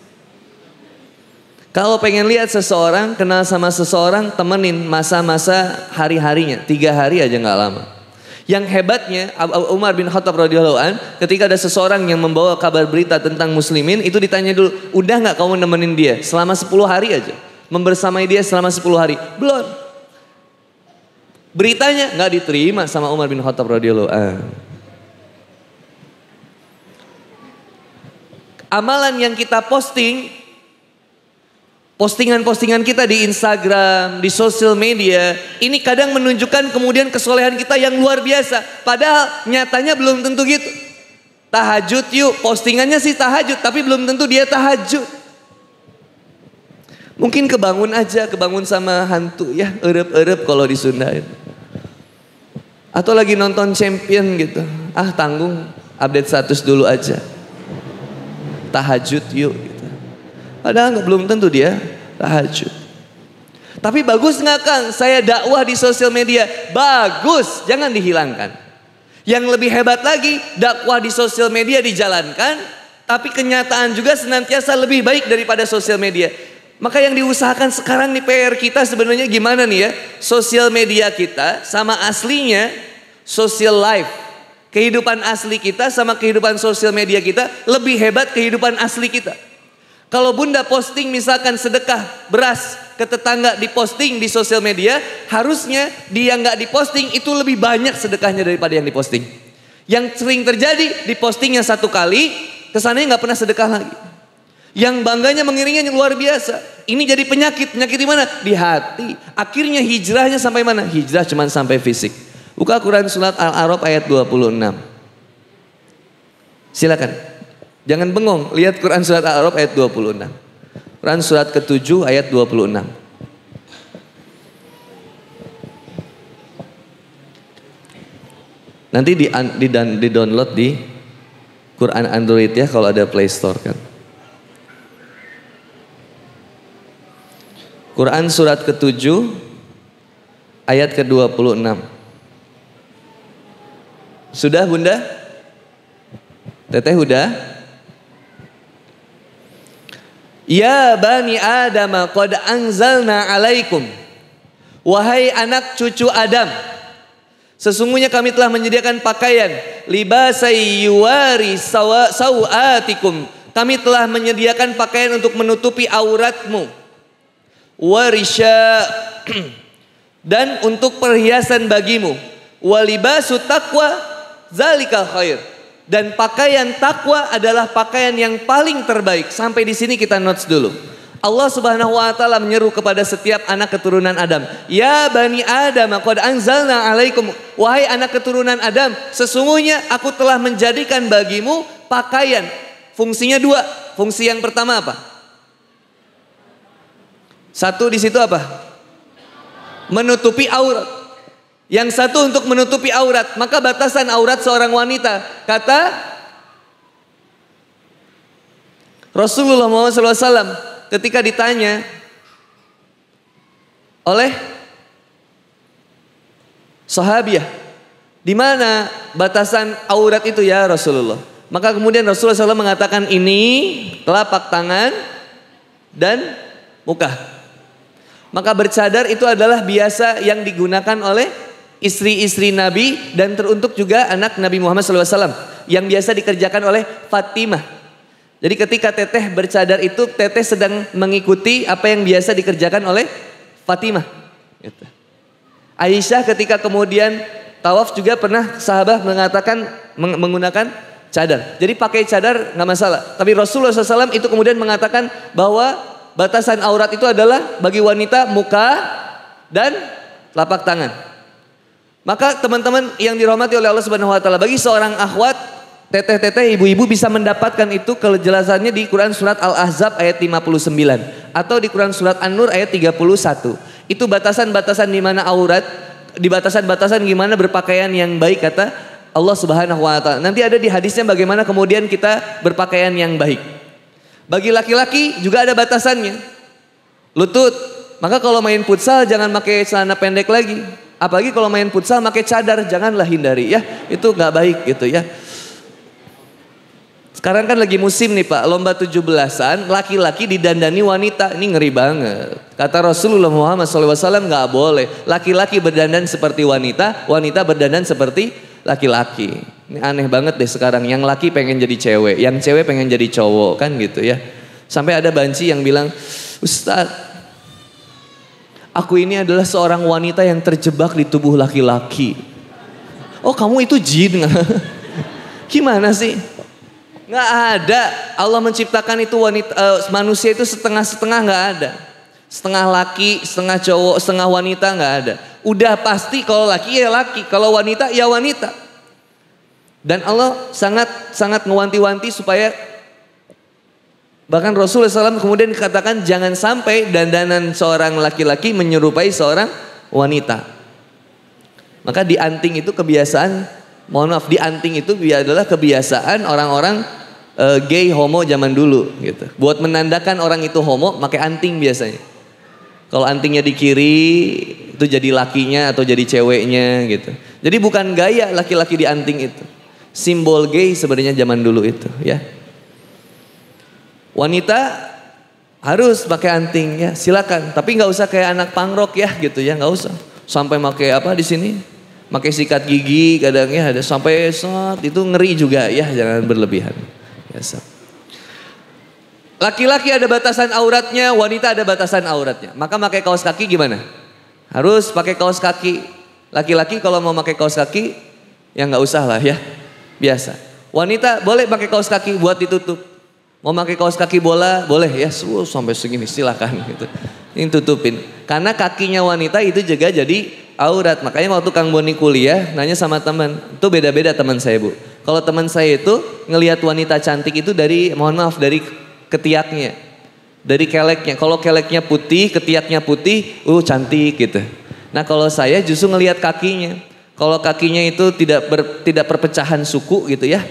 Kalau pengen lihat seseorang, kenal sama seseorang, temenin masa-masa hari-harinya, tiga hari aja nggak lama. Yang hebatnya Umar bin Khattab radhiyallahu an, ketika ada seseorang yang membawa kabar berita tentang muslimin, itu ditanya dulu, udah nggak kamu nemenin dia selama sepuluh hari aja, membersamai dia selama sepuluh hari? Belum. Beritanya nggak diterima sama Umar bin Khattab radhiyallahu an. Amalan yang kita posting, postingan-postingan kita di Instagram, di sosial media, ini kadang menunjukkan kemudian kesolehan kita yang luar biasa. Padahal nyatanya belum tentu gitu. Tahajud yuk, postingannya sih tahajud, tapi belum tentu dia tahajud. Mungkin kebangun aja, kebangun sama hantu ya, erep-erep kalau di Sunda itu. Atau lagi nonton champion gitu, ah tanggung, update status dulu aja. Tahajud yuk gitu. Padahal belum tentu dia tahajud. Tapi bagus nggak Kang? Saya dakwah di sosial media. Bagus, jangan dihilangkan. Yang lebih hebat lagi, dakwah di sosial media dijalankan, tapi kenyataan juga senantiasa lebih baik daripada sosial media. Maka yang diusahakan sekarang nih P R kita sebenarnya gimana nih ya? Sosial media kita sama aslinya, social life. Kehidupan asli kita sama kehidupan sosial media kita lebih hebat kehidupan asli kita. Kalau Bunda posting misalkan sedekah beras ke tetangga diposting di sosial media, harusnya dia nggak diposting itu lebih banyak sedekahnya daripada yang diposting. Yang sering terjadi dipostingnya satu kali, kesannya nggak pernah sedekah lagi. Yang bangganya mengiringnya luar biasa. Ini jadi penyakit, penyakit di mana? Di hati. Akhirnya hijrahnya sampai mana? Hijrah cuma sampai fisik. Buka Quran surat Al-A'raf ayat dua puluh enam. Silakan. Jangan bengong, lihat Quran surat Al-A'raf ayat dua puluh enam. Quran surat ketujuh ayat dua puluh enam. Nanti di, di, di download di Quran Android ya kalau ada Play Store kan. Quran surat ketujuh ayat ke dua puluh enam. Sudah Bunda? Teteh udah? Ya bani Adam qad anzalna alaikum. Wahai anak cucu Adam, sesungguhnya kami telah menyediakan pakaian libasai yuwari sawatikum. Kami telah menyediakan pakaian untuk menutupi auratmu. Warisya dan untuk perhiasan bagimu. Walibasu taqwa zalikal khair. Dan pakaian takwa adalah pakaian yang paling terbaik. Sampai di sini kita notes dulu. Allah Subhanahu wa taala menyeru kepada setiap anak keturunan Adam. Ya bani Adam, qad anzalna alaikum. Wahai anak keturunan Adam, sesungguhnya aku telah menjadikan bagimu pakaian. Fungsinya dua. Fungsi yang pertama apa? Satu di situ apa? Menutupi aurat. Yang satu untuk menutupi aurat. Maka batasan aurat seorang wanita, kata Rasulullah Muhammad shallallahu alaihi wasallam ketika ditanya oleh sahabiah, di mana batasan aurat itu ya Rasulullah? Maka kemudian Rasulullah shallallahu alaihi wasallam mengatakan ini telapak tangan dan muka. Maka bercadar itu adalah biasa yang digunakan oleh istri-istri Nabi dan teruntuk juga anak Nabi Muhammad shallallahu alaihi wasallam yang biasa dikerjakan oleh Fatimah. Jadi ketika teteh bercadar itu teteh sedang mengikuti apa yang biasa dikerjakan oleh Fatimah. Gitu. Aisyah ketika kemudian tawaf juga pernah sahabat mengatakan meng menggunakan cadar. Jadi pakai cadar nggak masalah. Tapi Rasulullah shallallahu alaihi wasallam itu kemudian mengatakan bahwa batasan aurat itu adalah bagi wanita muka dan telapak tangan. Maka teman-teman yang dirahmati oleh Allah Subhanahu wa taala, bagi seorang akhwat, teteh-teteh, ibu-ibu bisa mendapatkan itu kejelasannya di Quran surat Al-Ahzab ayat lima puluh sembilan atau di Quran surat An-Nur ayat tiga puluh satu. Itu batasan-batasan di mana aurat, di batasan-batasan gimana berpakaian yang baik kata Allah Subhanahu wa taala. Nanti ada di hadisnya bagaimana kemudian kita berpakaian yang baik. Bagi laki-laki juga ada batasannya. Lutut. Maka kalau main futsal jangan pakai celana pendek lagi. Apalagi kalau main futsal pakai cadar, janganlah hindari ya. Itu nggak baik gitu ya. Sekarang kan lagi musim nih Pak, lomba tujuh belasan, laki-laki didandani wanita. Ini ngeri banget. Kata Rasulullah Muhammad shallallahu alaihi wasallam nggak boleh. Laki-laki berdandan seperti wanita, wanita berdandan seperti laki-laki. Ini aneh banget deh sekarang. Yang laki pengen jadi cewek, yang cewek pengen jadi cowok kan gitu ya. Sampai ada banci yang bilang, Ustadz, aku ini adalah seorang wanita yang terjebak di tubuh laki-laki. Oh kamu itu jin? Gimana sih? Nggak ada. Allah menciptakan itu wanita, uh, manusia itu setengah-setengah nggak ada. Setengah laki, setengah cowok, setengah wanita nggak ada. Udah pasti kalau laki ya laki, kalau wanita ya wanita. Dan Allah sangat sangat ngewanti-wanti supaya bahkan Rasulullah shallallahu alaihi wasallam kemudian dikatakan jangan sampai dandanan seorang laki-laki menyerupai seorang wanita. Maka di anting itu kebiasaan, mohon maaf, di anting itu adalah kebiasaan orang-orang uh, gay homo zaman dulu gitu. Buat menandakan orang itu homo pakai anting biasanya. Kalau antingnya di kiri itu jadi lakinya atau jadi ceweknya gitu. Jadi bukan gaya laki-laki di anting itu. Simbol gay sebenarnya zaman dulu itu ya. Wanita harus pakai anting ya, silakan. Tapi nggak usah kayak anak pangrok ya gitu ya, nggak usah. Sampai pakai apa di sini? Pakai sikat gigi kadang ya, ada sampai saat itu ngeri juga ya, jangan berlebihan. Biasa. Laki-laki ada batasan auratnya, wanita ada batasan auratnya. Maka pakai kaos kaki gimana? Harus pakai kaos kaki. Laki-laki kalau mau pakai kaos kaki ya nggak usah lah ya. Biasa. Wanita boleh pakai kaos kaki buat ditutup. Mau pakai kaos kaki bola boleh ya, sampai segini silakan gitu. Ini tutupin. Karena kakinya wanita itu juga jadi aurat. Makanya waktu Kang Boni kuliah nanya sama teman, itu beda-beda teman saya Bu. Kalau teman saya itu ngelihat wanita cantik itu dari, mohon maaf, dari ketiaknya, dari keleknya. Kalau keleknya putih, ketiaknya putih, uh cantik gitu. Nah kalau saya justru ngelihat kakinya. Kalau kakinya itu tidak ber, tidak perpecahan suku gitu ya.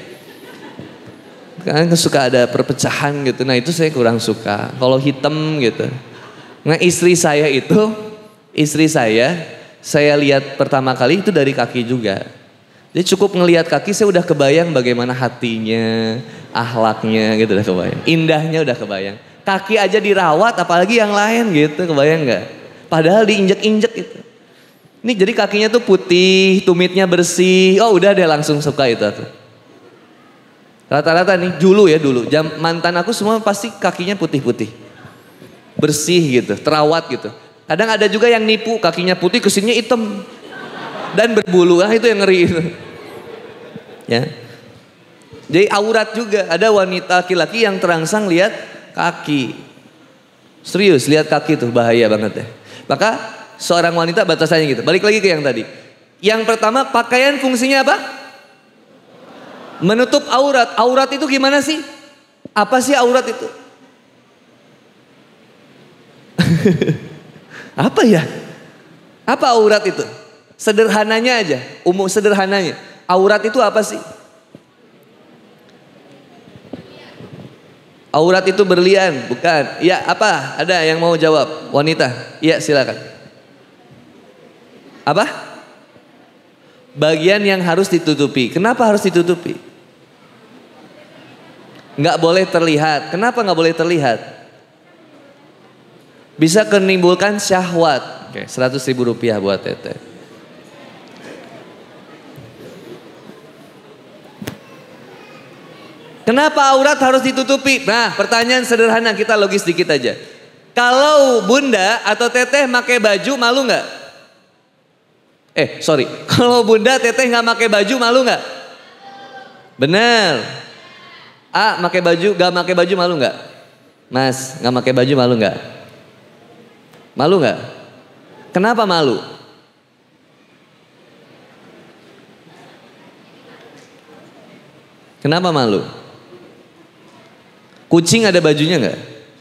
Kan suka ada perpecahan gitu. Nah itu saya kurang suka. Kalau hitam gitu. Nah istri saya itu, istri saya, saya lihat pertama kali itu dari kaki juga. Jadi cukup ngelihat kaki saya udah kebayang bagaimana hatinya, akhlaknya gitu udah kebayang. Indahnya udah kebayang. Kaki aja dirawat apalagi yang lain gitu, kebayang nggak? Padahal diinjek-injek gitu. Ini jadi kakinya tuh putih, tumitnya bersih. Oh udah deh langsung suka itu tuh. Rata-rata nih dulu ya dulu. Jam, mantan aku semua pasti kakinya putih-putih. Bersih gitu, terawat gitu. Kadang ada juga yang nipu kakinya putih kesininya hitam. Dan berbulu, ah itu yang ngeri itu. Ya. Jadi aurat juga. Ada wanita laki-laki yang terangsang lihat kaki. Serius lihat kaki tuh bahaya banget ya. Maka seorang wanita batasannya gitu. Balik lagi ke yang tadi. Yang pertama pakaian fungsinya apa? Menutup aurat. Aurat itu gimana sih? Apa sih aurat itu? Apa ya? Apa aurat itu? Sederhananya aja. Umum sederhananya. Aurat itu apa sih? Aurat itu berlian, bukan? Ya apa? Ada yang mau jawab? Wanita? Iya silakan. Apa? Bagian yang harus ditutupi. Kenapa harus ditutupi? Nggak boleh terlihat. Kenapa nggak boleh terlihat? Bisa menimbulkan syahwat. Oke, seratus ribu rupiah buat Teteh. Kenapa aurat harus ditutupi? Nah, pertanyaan sederhana, kita logis dikit aja. Kalau bunda atau teteh pakai baju, malu nggak? Eh, sorry. Kalau bunda teteh nggak pakai baju, malu nggak? Bener. A, pakai baju, nggak pakai baju, malu nggak? Mas, nggak pakai baju, malu nggak? Malu nggak? Kenapa malu? Kenapa malu? Kucing ada bajunya nggak?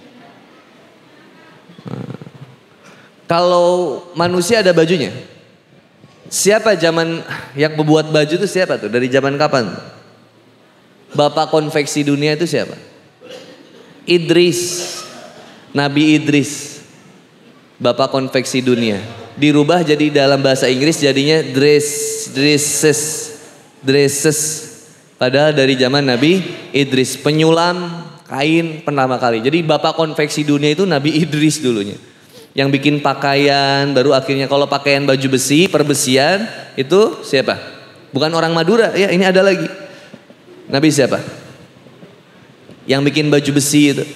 Nah. Kalau manusia ada bajunya? Siapa zaman yang membuat baju itu siapa tuh? Dari zaman kapan? Bapak konveksi dunia itu siapa? Idris. Nabi Idris. Bapak konveksi dunia. Dirubah jadi dalam bahasa Inggris jadinya dress, dresses, dresses. Padahal dari zaman Nabi Idris, penyulam kain pertama kali. Jadi bapak konveksi dunia itu Nabi Idris dulunya. Yang bikin pakaian, baru akhirnya kalau pakaian baju besi, perbesian, itu siapa? Bukan orang Madura, ya ini ada lagi. Nabi siapa? Yang bikin baju besi itu.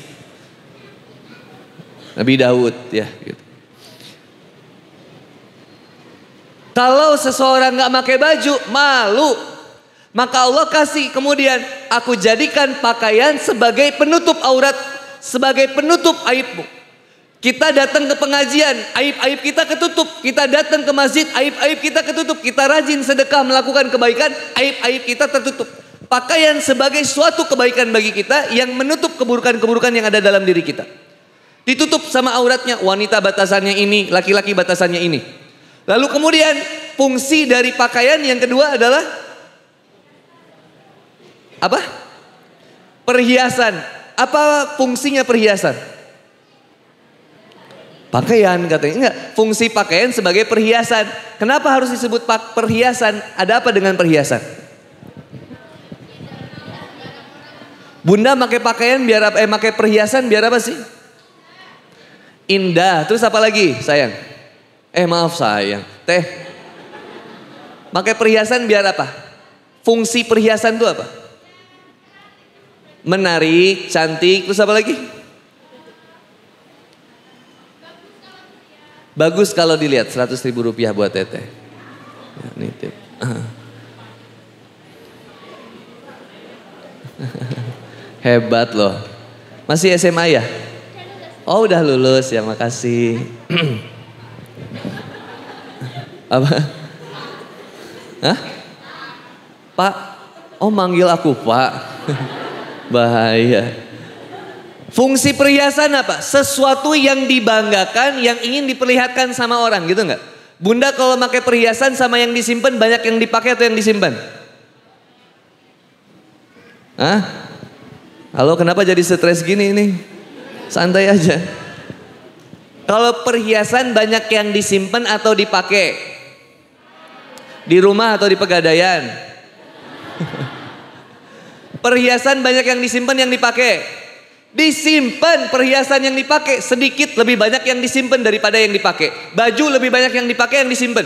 Nabi Daud, ya gitu. Kalau seseorang gak pakai baju, malu. Maka Allah kasih kemudian, aku jadikan pakaian sebagai penutup aurat, sebagai penutup aibmu. Kita datang ke pengajian, aib-aib kita ketutup. Kita datang ke masjid, aib-aib kita ketutup. Kita rajin sedekah melakukan kebaikan, aib-aib kita tertutup. Pakaian sebagai suatu kebaikan bagi kita yang menutup keburukan-keburukan yang ada dalam diri kita. Ditutup sama auratnya, wanita batasannya ini, laki-laki batasannya ini. Lalu kemudian fungsi dari pakaian yang kedua adalah apa? Perhiasan. Apa fungsinya perhiasan? Pakaian katanya. Enggak, fungsi pakaian sebagai perhiasan. Kenapa harus disebut perhiasan? Ada apa dengan perhiasan? Bunda pakai pakaian biar apa? Eh pakai perhiasan biar apa sih? Indah. Terus apa lagi, sayang? Eh maaf sayang. Teh. Pakai perhiasan biar apa? Fungsi perhiasan itu apa? Menarik, cantik, terus apa lagi? Bagus kalau dilihat, seratus ribu rupiah buat teteh. Ya, nitip. Hebat loh. Masih S M A ya? Oh udah lulus ya, makasih. Apa? Hah? Pak? Oh manggil aku Pak. Bahaya. Fungsi perhiasan apa? Sesuatu yang dibanggakan, yang ingin diperlihatkan sama orang, gitu nggak? Bunda kalau pakai perhiasan sama yang disimpan, banyak yang dipakai atau yang disimpan? Hah? Halo, kenapa jadi stres gini ini? Santai aja. Kalau perhiasan banyak yang disimpan atau dipakai? Di rumah atau di pegadaian? Perhiasan banyak yang disimpan yang dipakai. Disimpan perhiasan yang dipakai sedikit, lebih banyak yang disimpan daripada yang dipakai. Baju lebih banyak yang dipakai yang disimpan.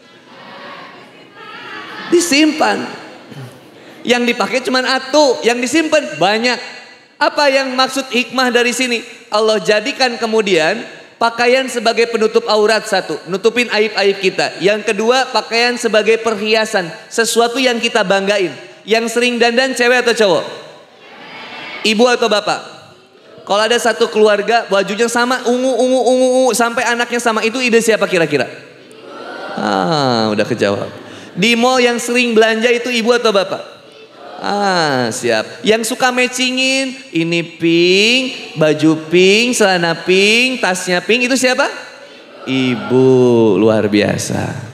Disimpan. Yang dipakai cuma atu, yang disimpan banyak. Apa yang maksud hikmah dari sini? Allah jadikan kemudian pakaian sebagai penutup aurat satu, nutupin aib-aib kita. Yang kedua, pakaian sebagai perhiasan, sesuatu yang kita banggain. Yang sering dandan cewek atau cowok? Ibu atau bapak? Kalau ada satu keluarga bajunya sama, ungu ungu ungu ungu sampai anaknya sama, itu ide siapa kira-kira? Ah, udah kejawab. Di mall yang sering belanja itu ibu atau bapak? Ah, siap. Yang suka matchingin, ini pink, baju pink, celana pink, tasnya pink, itu siapa? Ibu, luar biasa.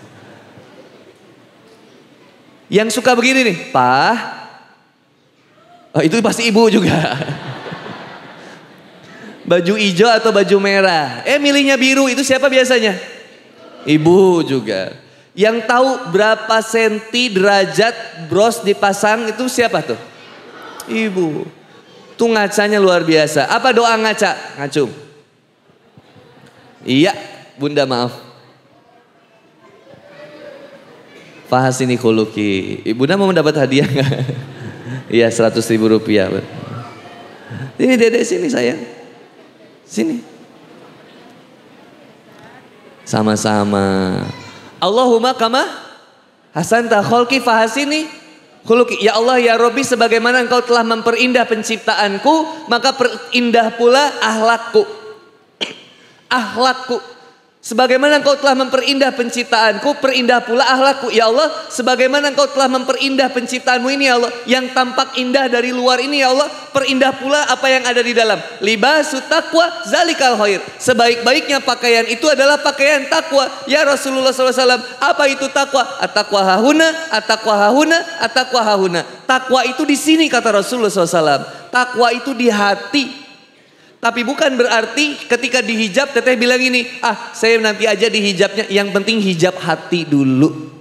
Yang suka begini nih, Pak. Oh, itu pasti ibu juga. Baju hijau atau baju merah. Eh milihnya biru, itu siapa biasanya? Ibu juga. Yang tahu berapa senti derajat bros dipasang itu siapa tuh? Ibu. Tuh ngacanya luar biasa. Apa doa ngaca? Ngacung. Iya, Bunda maaf. Fahasini khuluki. Bunda mau mendapat hadiah nggak? Iya, seratus ribu rupiah. Ini Dede sini sayang. Sini. Sama-sama. Allahumma kama hasanta kholki fahasini khuluki. Ya Allah ya Robbi, sebagaimana engkau telah memperindah penciptaanku, maka perindah pula ahlakku. Ahlakku. Sebagaimana engkau telah memperindah penciptaanku, perindah pula ahlakku. Ya Allah, sebagaimana engkau telah memperindah penciptaanmu ini ya Allah, yang tampak indah dari luar ini ya Allah, perindah pula apa yang ada di dalam. Libasu taqwa zalikal khair. Sebaik-baiknya pakaian itu adalah pakaian takwa. Ya Rasulullah shallallahu alaihi wasallam, apa itu takwa? At-taqwa hahuna, at-taqwa hahuna, at-taqwa hahuna. Takwa itu di sini kata Rasulullah shallallahu alaihi wasallam. Takwa itu di hati. Tapi bukan berarti ketika dihijab teteh bilang ini, ah saya nanti aja dihijabnya, yang penting hijab hati dulu.